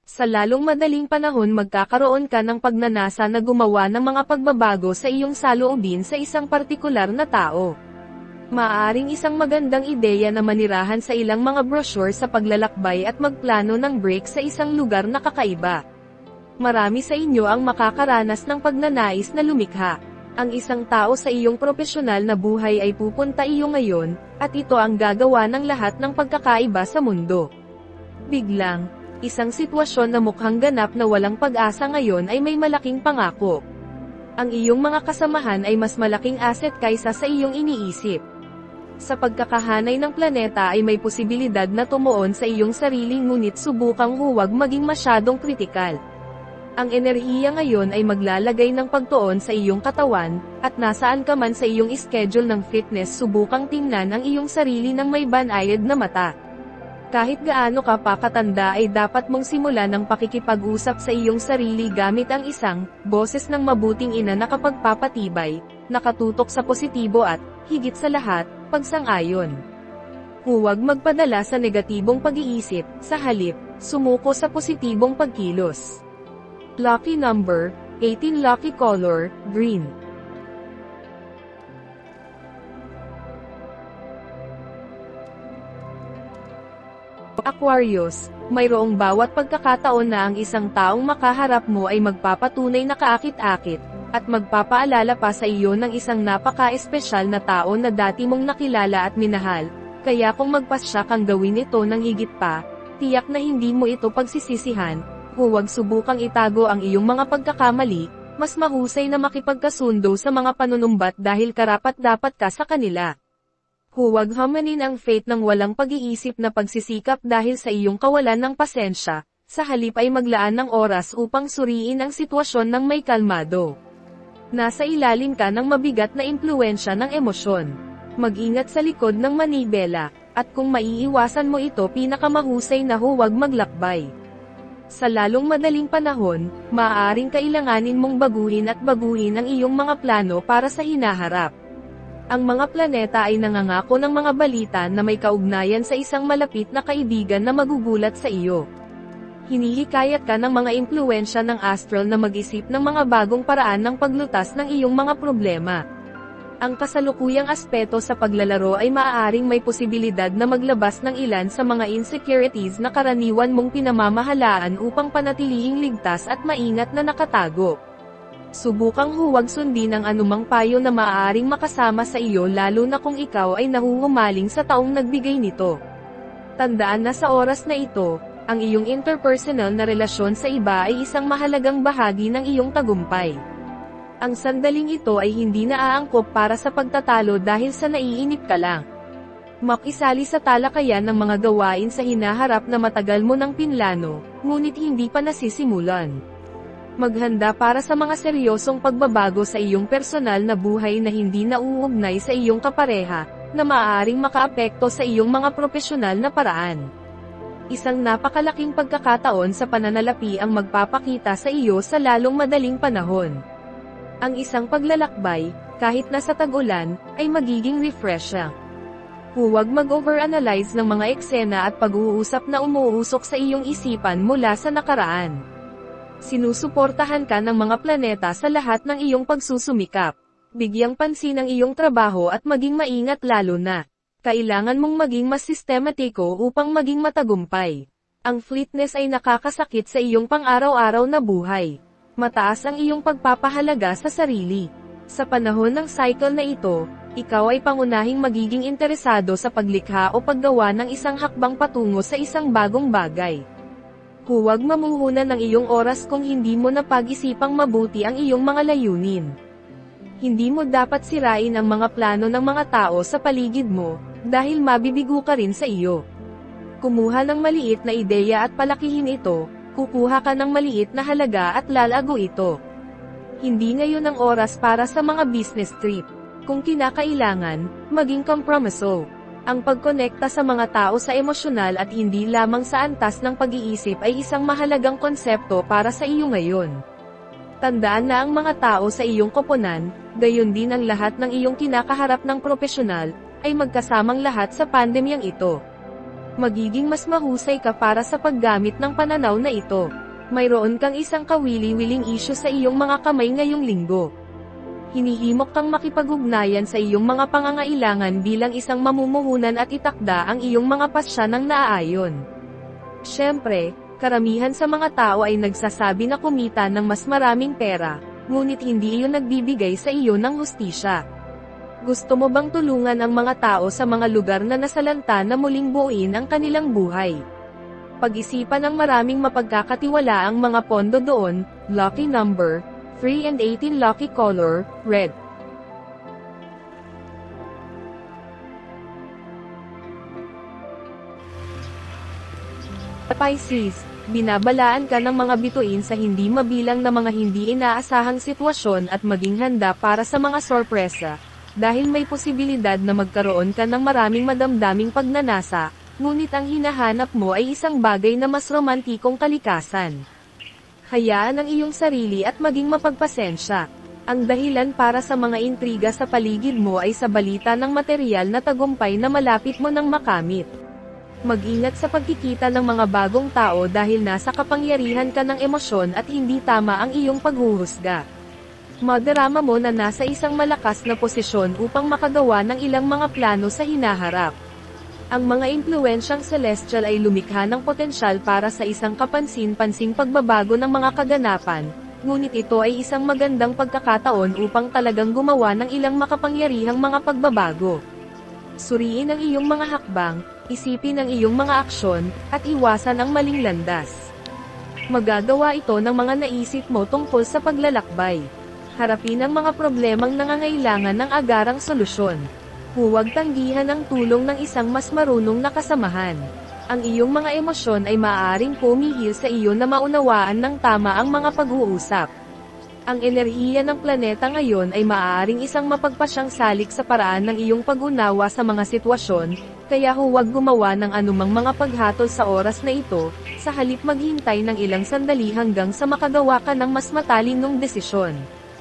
Sa lalong madaling panahon magkakaroon ka ng pagnanasa na gumawa ng mga pagbabago sa iyong saloobin sa isang partikular na tao. Maaaring isang magandang ideya na manirahan sa ilang mga brochure sa paglalakbay at magplano ng break sa isang lugar na kakaiba. Marami sa inyo ang makakaranas ng pagnanais na lumikha. Ang isang tao sa iyong profesional na buhay ay pupunta iyo ngayon, at ito ang gagawa ng lahat ng pagkakaiba sa mundo. Biglang, isang sitwasyon na mukhang ganap na walang pag-asa ngayon ay may malaking pangako. Ang iyong mga kasamahan ay mas malaking asset kaysa sa iyong iniisip. Sa pagkakahanay ng planeta ay may posibilidad na tumuon sa iyong sarili ngunit subukang huwag maging masyadong kritikal. Ang enerhiya ngayon ay maglalagay ng pagtuon sa iyong katawan, at nasaan ka man sa iyong schedule ng fitness subukang tingnan ang iyong sarili ng may banayad na mata. Kahit gaano ka pa katanda ay dapat mong simulan ang pakikipag-usap sa iyong sarili gamit ang isang boses ng mabuting ina na kapagpapatibay, nakatutok sa positibo at, higit sa lahat, pagsang-ayon. Huwag magpadala sa negatibong pag-iisip, sa halip, sumuko sa positibong pagkilos. Lucky number, eighteen. Lucky color, green. Aquarius, mayroong bawat pagkakataon na ang isang taong makaharap mo ay magpapatunay na kaakit-akit, at magpapaalala pa sa iyo ng isang napaka-espesyal na tao na dati mong nakilala at minahal, kaya kung magpasya kang gawin ito ng higit pa, tiyak na hindi mo ito pagsisisihan, huwag subukang itago ang iyong mga pagkakamali, mas mahusay na makipagkasundo sa mga panunumbat dahil karapat-dapat ka sa kanila. Huwag hamanin ang fate ng walang pag-iisip na pagsisikap dahil sa iyong kawalan ng pasensya, sa halip ay maglaan ng oras upang suriin ang sitwasyon ng may kalmado. Nasa ilalim ka ng mabigat na impluwensya ng emosyon. Mag-ingat sa likod ng manibela, at kung maiiwasan mo ito pinakamahusay na huwag maglakbay. Sa lalong madaling panahon, maaaring kailanganin mong baguhin at baguhin ang iyong mga plano para sa hinaharap. Ang mga planeta ay nangangako ng mga balita na may kaugnayan sa isang malapit na kaibigan na magugulat sa iyo. Hinihikayat ka ng mga impluwensya ng astral na mag-isip ng mga bagong paraan ng paglutas ng iyong mga problema. Ang kasalukuyang aspeto sa paglalaro ay maaaring may posibilidad na maglabas ng ilan sa mga insecurities na karaniwan mong pinamamahalaan upang panatilihing ligtas at maingat na nakatago. Subukang huwag sundin ang anumang payo na maaaring makasama sa iyo lalo na kung ikaw ay nahuhumaling sa taong nagbigay nito. Tandaan na sa oras na ito, ang iyong interpersonal na relasyon sa iba ay isang mahalagang bahagi ng iyong tagumpay. Ang sandaling ito ay hindi naaangkop para sa pagtatalo dahil sa naiinip ka lang. Makisali sa talakayan ng mga gawain sa hinaharap na matagal mo ng pinlano, ngunit hindi pa nasisimulan. Maghanda para sa mga seryosong pagbabago sa iyong personal na buhay na hindi nauugnay sa iyong kapareha, na maaaring makaapekto sa iyong mga profesional na paraan. Isang napakalaking pagkakataon sa pananalapi ang magpapakita sa iyo sa lalong madaling panahon. Ang isang paglalakbay, kahit nasa tag-ulan, ay magiging refreshing. Huwag mag-overanalyze ng mga eksena at pag-uusap na umuusok sa iyong isipan mula sa nakaraan. Sinusuportahan ka ng mga planeta sa lahat ng iyong pagsusumikap. Bigyang pansin ang iyong trabaho at maging maingat lalo na. Kailangan mong maging mas sistematiko upang maging matagumpay. Ang fleetness ay nakakasakit sa iyong pang-araw-araw na buhay. Mataas ang iyong pagpapahalaga sa sarili. Sa panahon ng cycle na ito, ikaw ay pangunahing magiging interesado sa paglikha o paggawa ng isang hakbang patungo sa isang bagong bagay. Huwag mamuhunan ng iyong oras kung hindi mo napag-isipang mabuti ang iyong mga layunin. Hindi mo dapat sirain ang mga plano ng mga tao sa paligid mo, dahil mabibigo ka rin sa iyo. Kumuha ng maliit na ideya at palakihin ito, kukuha ka ng maliit na halaga at lalago ito. Hindi ngayon ang oras para sa mga business trip. Kung kinakailangan, maging kompromiso. Ang pagkonekta sa mga tao sa emosyonal at hindi lamang sa antas ng pag-iisip ay isang mahalagang konsepto para sa iyo ngayon. Tandaan na ang mga tao sa iyong koponan, gayon din ang lahat ng iyong kinakaharap ng propesyonal, ay magkasamang lahat sa pandemyang ito. Magiging mas mahusay ka para sa paggamit ng pananaw na ito. Mayroon kang isang kawili-wiling isyu sa iyong mga kamay ngayong linggo. Hinihimok kang makipag-ugnayan sa iyong mga pangangailangan bilang isang mamumuhunan at itakda ang iyong mga pasya ng naaayon. Siyempre, karamihan sa mga tao ay nagsasabi na kumita ng mas maraming pera, ngunit hindi iyon nagbibigay sa iyo ng hustisya. Gusto mo bang tulungan ang mga tao sa mga lugar na nasalanta na muling buuin ang kanilang buhay? Pag-isipan ng maraming mapagkakatiwalaang mga pondo doon. Lucky number, three and eighteen. Lucky color, red. Pisces, binabalaan ka ng mga bituin sa hindi mabilang na mga hindi inaasahang sitwasyon at maging handa para sa mga sorpresa, dahil may posibilidad na magkaroon ka ng maraming madamdaming pagnanasa, ngunit ang hinahanap mo ay isang bagay na mas romantikong kalikasan. Hayaan ang iyong sarili at maging mapagpasensya. Ang dahilan para sa mga intriga sa paligid mo ay sa balita ng material na tagumpay na malapit mo nang makamit. Mag-ingat sa pagkikita ng mga bagong tao dahil nasa kapangyarihan ka ng emosyon at hindi tama ang iyong paghuhusga. Madarama mo na nasa isang malakas na posisyon upang makagawa ng ilang mga plano sa hinaharap. Ang mga impluwensyang celestial ay lumikha ng potensyal para sa isang kapansin-pansing pagbabago ng mga kaganapan, ngunit ito ay isang magandang pagkakataon upang talagang gumawa ng ilang makapangyarihang mga pagbabago. Suriin ang iyong mga hakbang, isipin ang iyong mga aksyon, at iwasan ang maling landas. Magagawa ito ng mga naisip mo tungkol sa paglalakbay. Harapin ang mga problemang nangangailangan ng agarang solusyon. Huwag tanggihan ang tulong ng isang mas marunong na kasamahan. Ang iyong mga emosyon ay maaaring pumihil sa iyo na maunawaan ng tama ang mga pag-uusap. Ang enerhiya ng planeta ngayon ay maaaring isang mapagpasyang salik sa paraan ng iyong pag-unawa sa mga sitwasyon, kaya huwag gumawa ng anumang mga paghatol sa oras na ito, sa halip maghintay ng ilang sandali hanggang sa makagawa ka ng mas matalinong desisyon.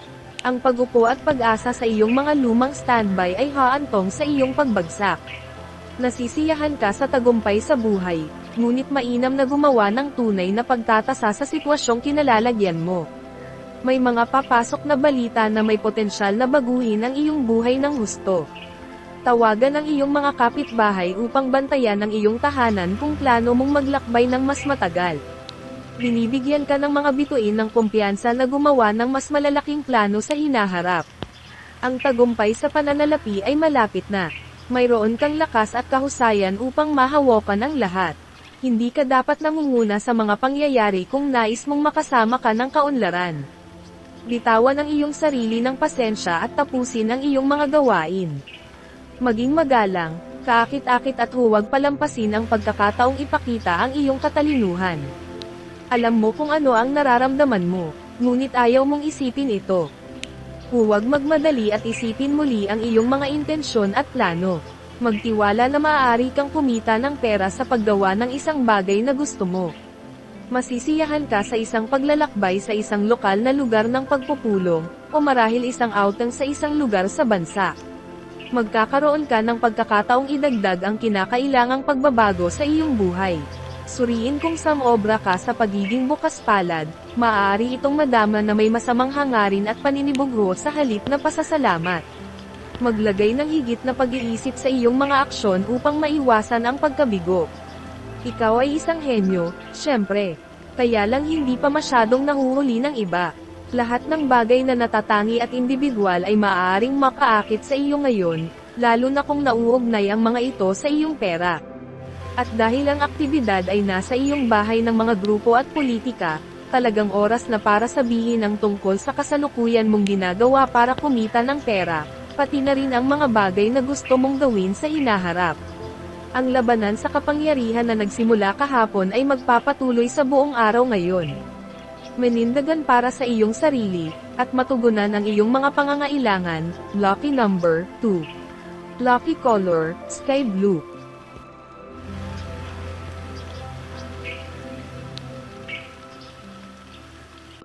Ang pag-upo at pag-asa sa iyong mga lumang standby ay haantong sa iyong pagbagsak. Nasisiyahan ka sa tagumpay sa buhay, ngunit mainam na gumawa ng tunay na pagtatasa sa sitwasyong kinalalagyan mo. May mga papasok na balita na may potensyal na baguhin ang iyong buhay ng husto. Tawagan ang iyong mga kapitbahay upang bantayan ang iyong tahanan kung plano mong maglakbay ng mas matagal. Binibigyan ka ng mga bituin ng kumpiyansa na gumawa ng mas malalaking plano sa hinaharap. Ang tagumpay sa pananalapi ay malapit na. Mayroon kang lakas at kahusayan upang mahawakan ang lahat. Hindi ka dapat nangunguna sa mga pangyayari kung nais mong makasama ka ng kaunlaran. Bitawan ang iyong sarili ng pasensya at tapusin ang iyong mga gawain. Maging magalang, kaakit-akit at huwag palampasin ang pagkakataong ipakita ang iyong katalinuhan. Alam mo kung ano ang nararamdaman mo, ngunit ayaw mong isipin ito. Huwag magmadali at isipin muli ang iyong mga intensyon at plano. Magtiwala na maaari kang kumita ng pera sa paggawa ng isang bagay na gusto mo. Masisiyahan ka sa isang paglalakbay sa isang lokal na lugar ng pagpupulong, o marahil isang outing sa isang lugar sa bansa. Magkakaroon ka ng pagkakataong idagdag ang kinakailangang pagbabago sa iyong buhay. Suriin kung samobra ka sa pagiging bukas palad, maaari itong madama na may masamang hangarin at paninibugho sa halip na pasasalamat. Maglagay ng higit na pag-iisip sa iyong mga aksyon upang maiwasan ang pagkabigo. Ikaw ay isang henyo, syempre. Kaya lang hindi pa masyadong nahuhuli ng iba. Lahat ng bagay na natatangi at individual ay maaaring makaakit sa iyo ngayon, lalo na kung nauugnay ang mga ito sa iyong pera. At dahil ang aktibidad ay nasa iyong bahay ng mga grupo at politika, talagang oras na para sabihin ang tungkol sa kasalukuyan mong ginagawa para kumita ng pera, pati na rin ang mga bagay na gusto mong gawin sa hinaharap. Ang labanan sa kapangyarihan na nagsimula kahapon ay magpapatuloy sa buong araw ngayon. Menindagan para sa iyong sarili, at matugunan ang iyong mga pangangailangan. Lucky number, two. Lucky color, sky blue.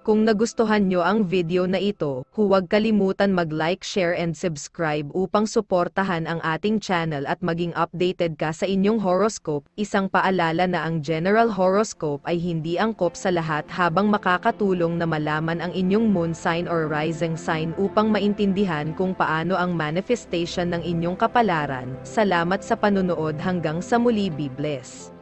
Kung nagustuhan nyo ang video na ito, huwag kalimutan mag-like, share and subscribe upang suportahan ang ating channel at maging updated ka sa inyong horoscope. Isang paalala na ang general horoscope ay hindi angkop sa lahat, habang makakatulong na malaman ang inyong moon sign or rising sign upang maintindihan kung paano ang manifestation ng inyong kapalaran. Salamat sa panunood, hanggang sa muli, be blessed.